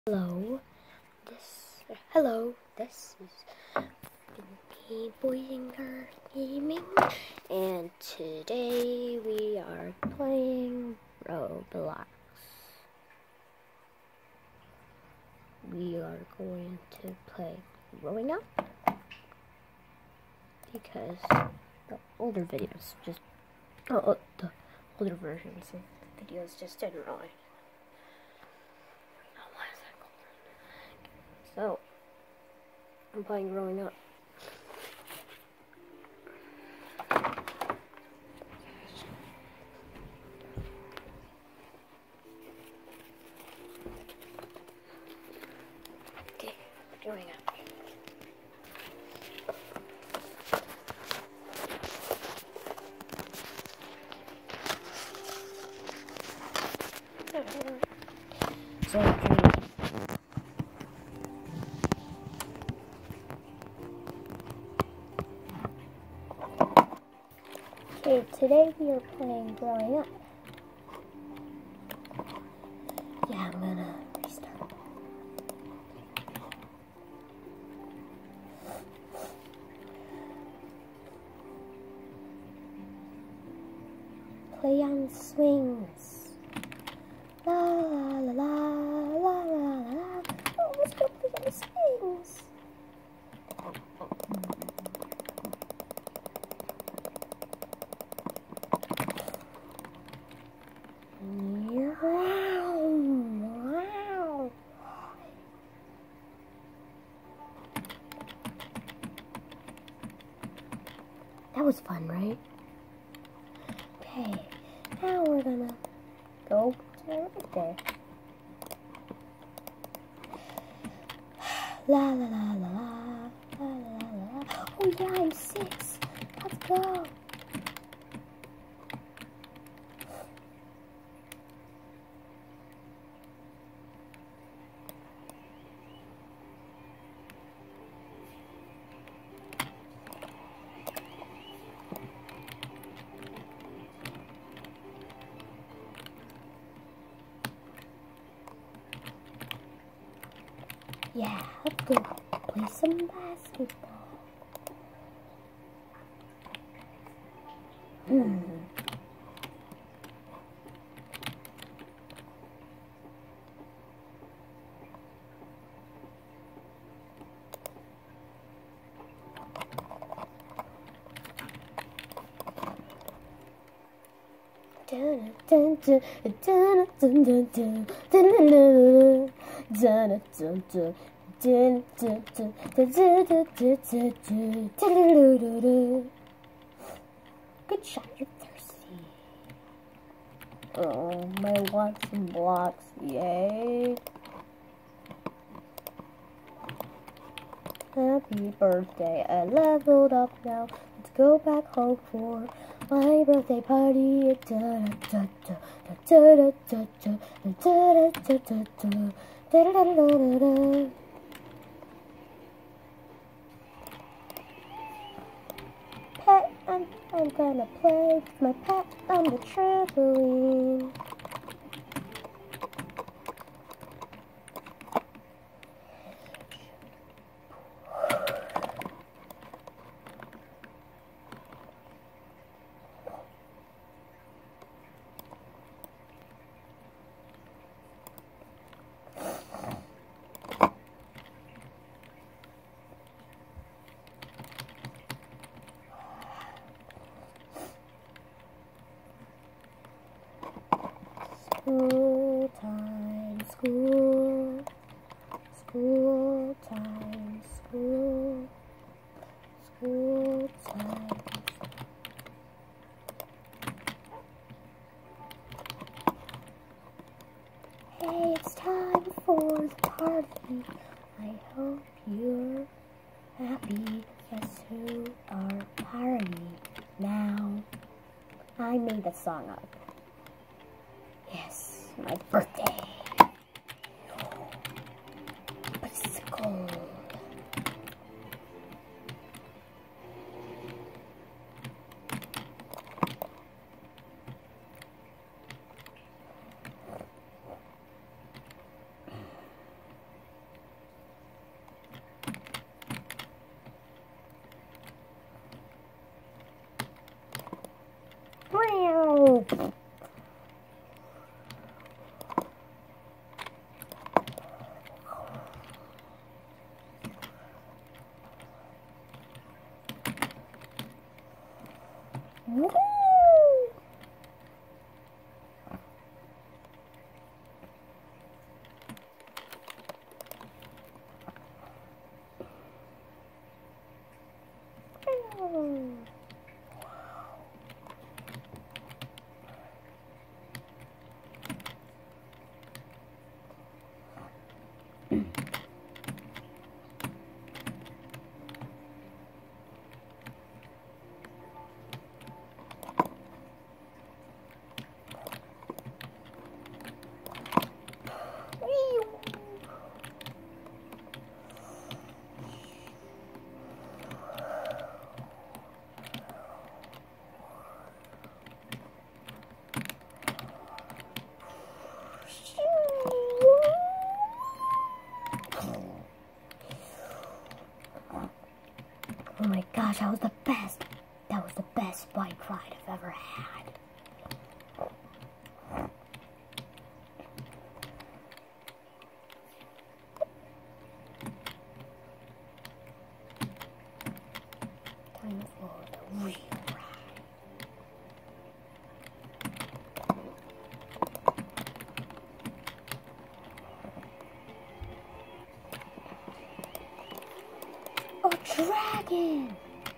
This is me, Boy and Girl Gaming, and today we are playing Roblox. We are going to play Growing Up because the older videos the older versions of the videos just didn't really. So, I'm playing Growing Up. Okay, Growing Up. Okay, today we are playing Growing Up. Yeah, I'm gonna restart. Play on swings. La la la la la la la. Oh, let's go play on the swings. Wow. That was fun, right? Okay, now we're gonna go to right there. La la la la la la la la. Oh yeah, I'm 6. Let's go. Yeah, let's go play some basketball. Dun dun dun dun dun dun dun dun dun dun dun. Good shot, you're thirsty. Oh, I want some blocks, yay. Happy birthday, I leveled up now. Let's go back home for my birthday party. Pet, I'm gonna play with my pet on the trampoline. School time, school time, school time. Hey, it's time for the party. I hope you're happy. Guess who are party now? I made that song up. Yes, my birthday. Bicycle. Woo! Oh my gosh, that was the best. That was the best bike ride I've ever had. Time for the real ride. A dragon!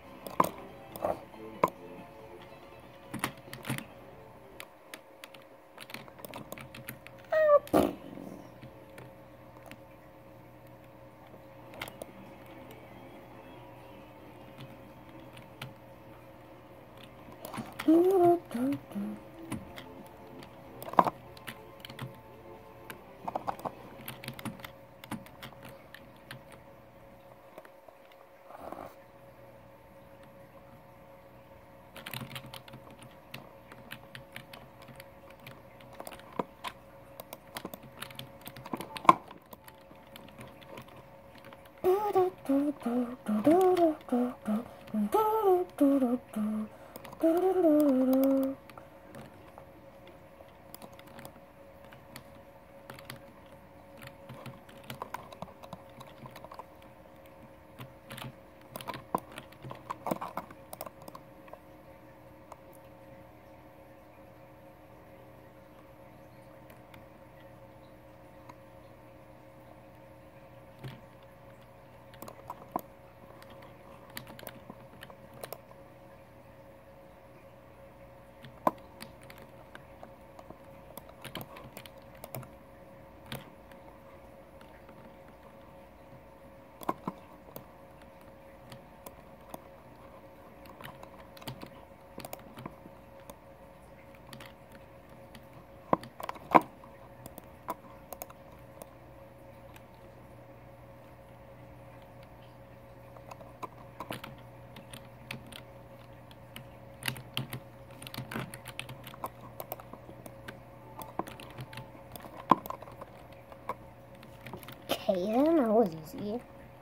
Okay, then that was easy.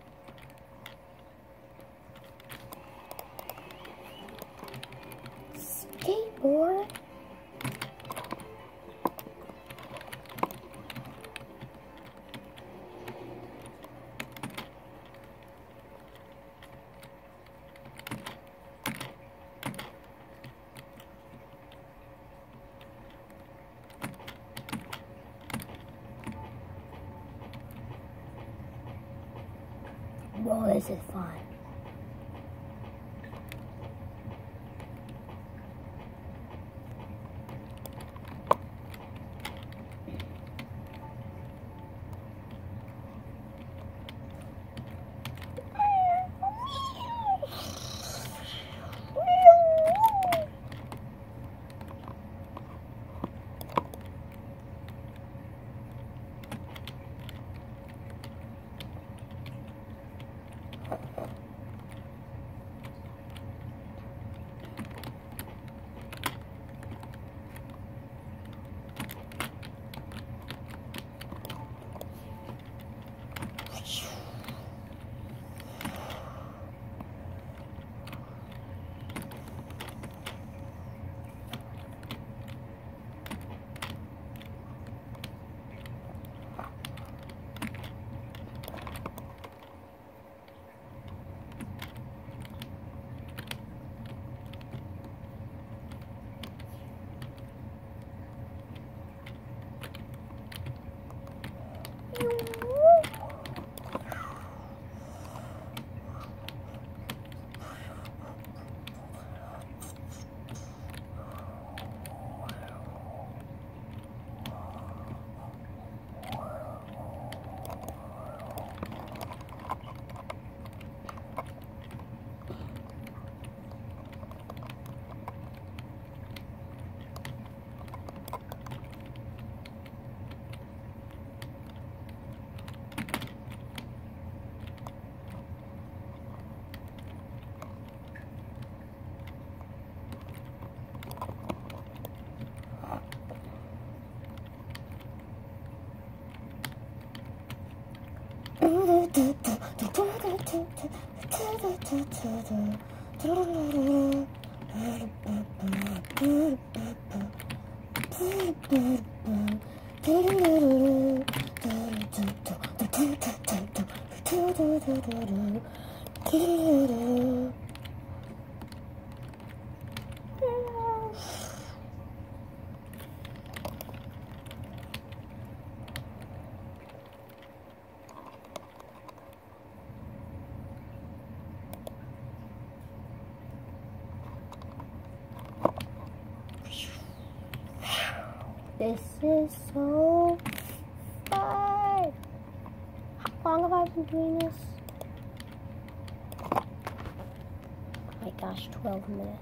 Skateboard. Whoa, this is fun. This is so fun. How long have I been doing this? Oh my gosh, 12 minutes.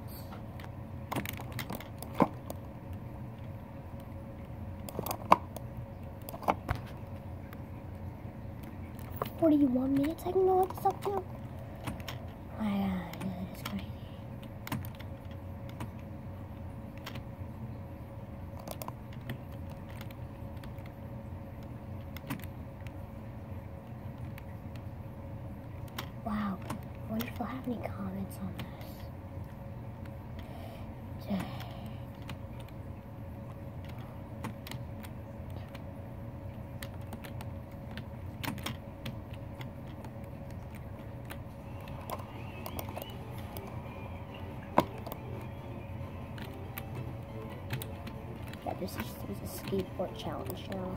$41 I can go up stuff too. Oh my god, that is crazy. Wow, I wonder if I'll have any comments on this. Yeah, this is a skateboard challenge now.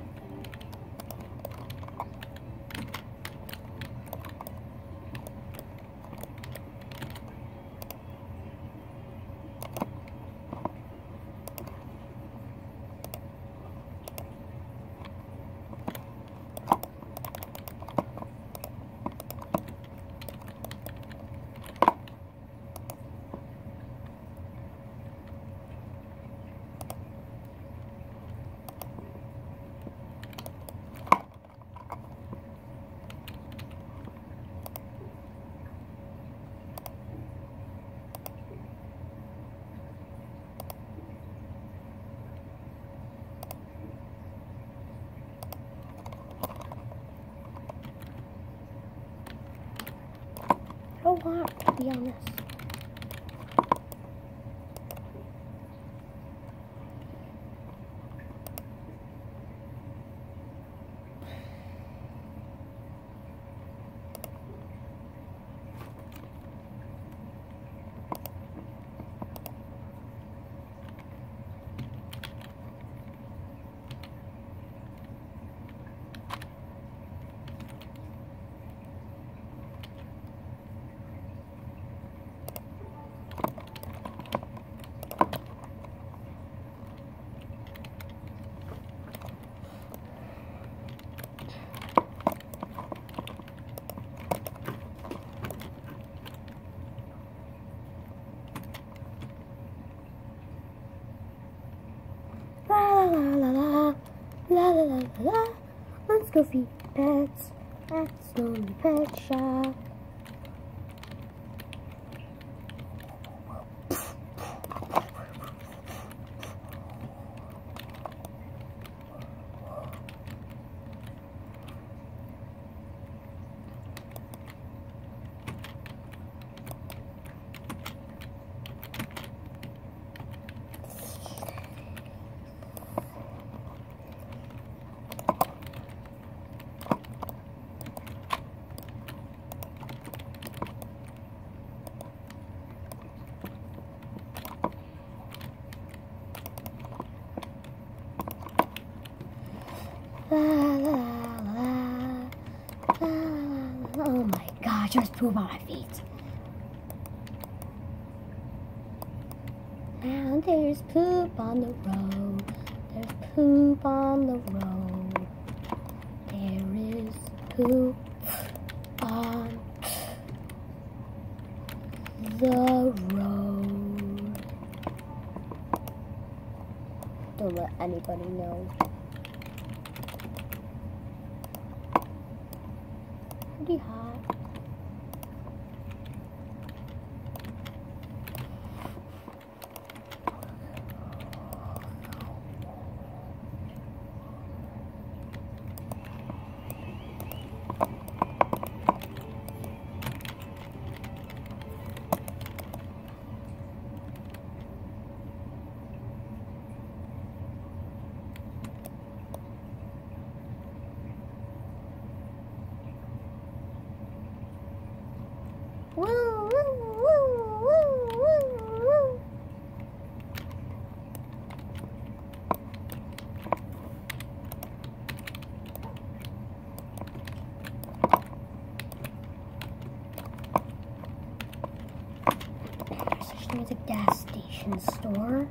I don't want to be on this. La la la la la la la la la. Let's go feed pets at Snowy Pet Shop. La, la, la, la, la. Oh my gosh, there's poop on my feet. And there's poop on the road. There's poop on the road. There is poop on the road. Don't let anybody know. Pretty hot. There's a gas station store.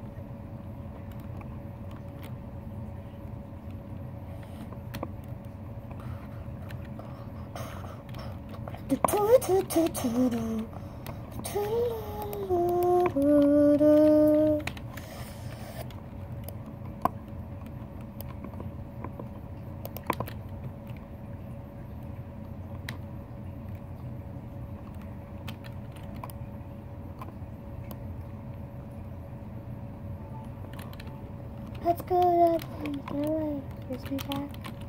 Let's go to the away. Here's my dad.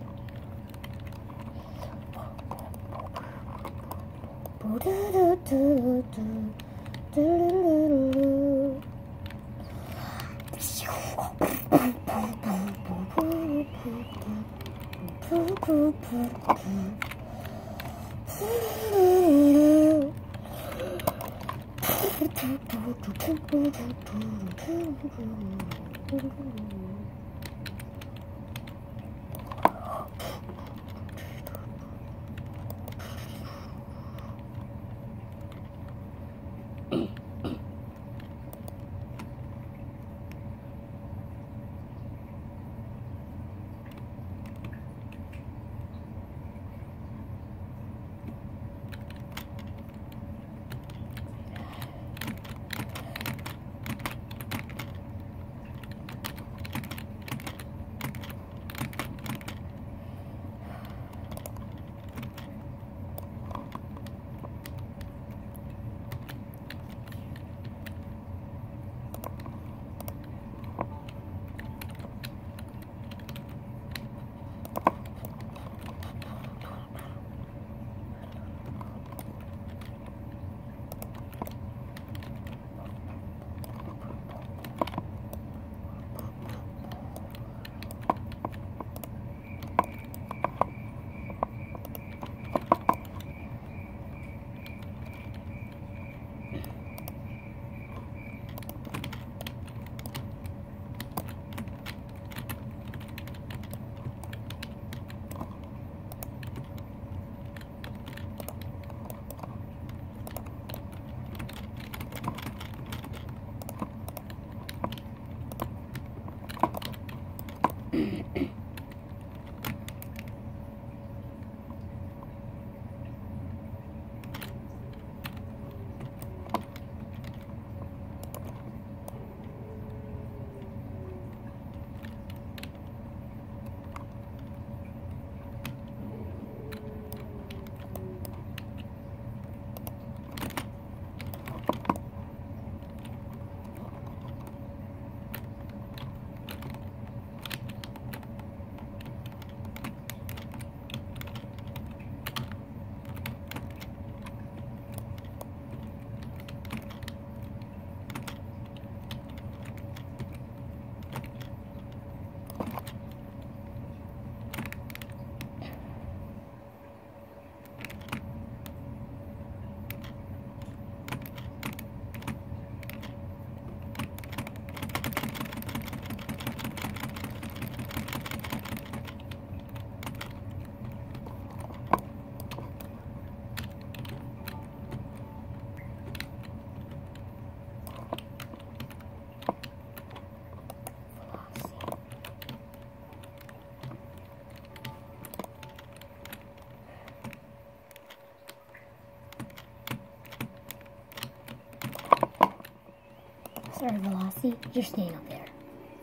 Sorry, Velocity. You're staying up there.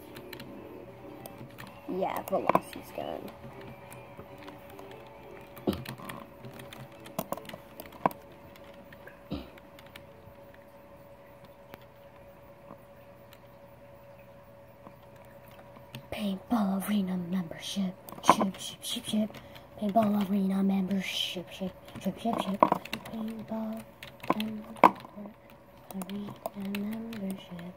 Yeah, Velocity's gone. Paintball arena membership. Ship, ship, ship, ship. Paintball arena membership. Ship, ship, ship, ship. Paintball arena membership.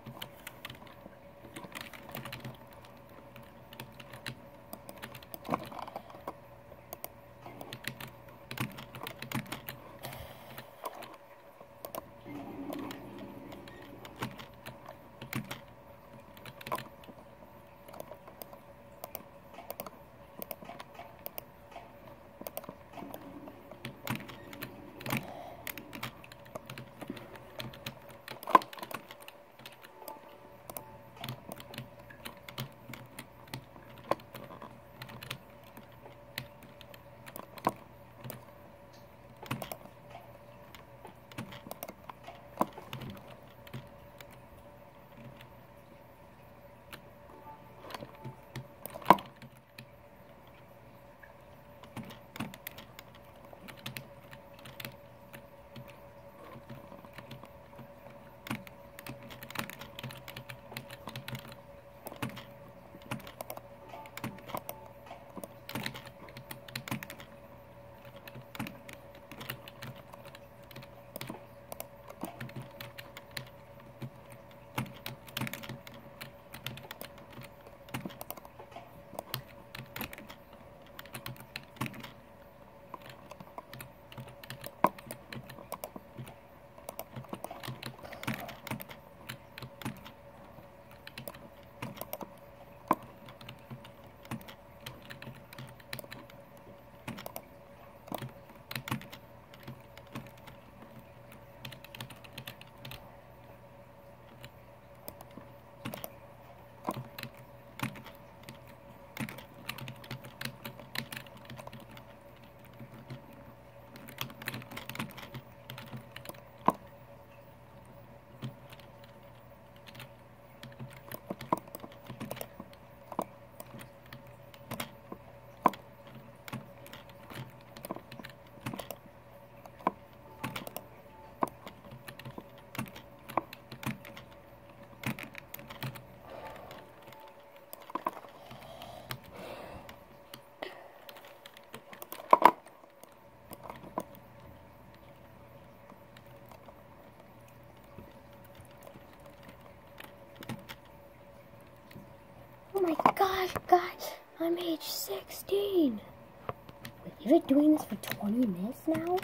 guys, I'm age 16. Wait, you've been doing this for 20 minutes now?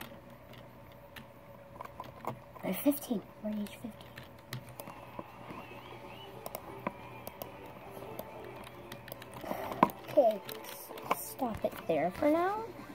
We're 15. We're age 15. Okay, stop it there for now.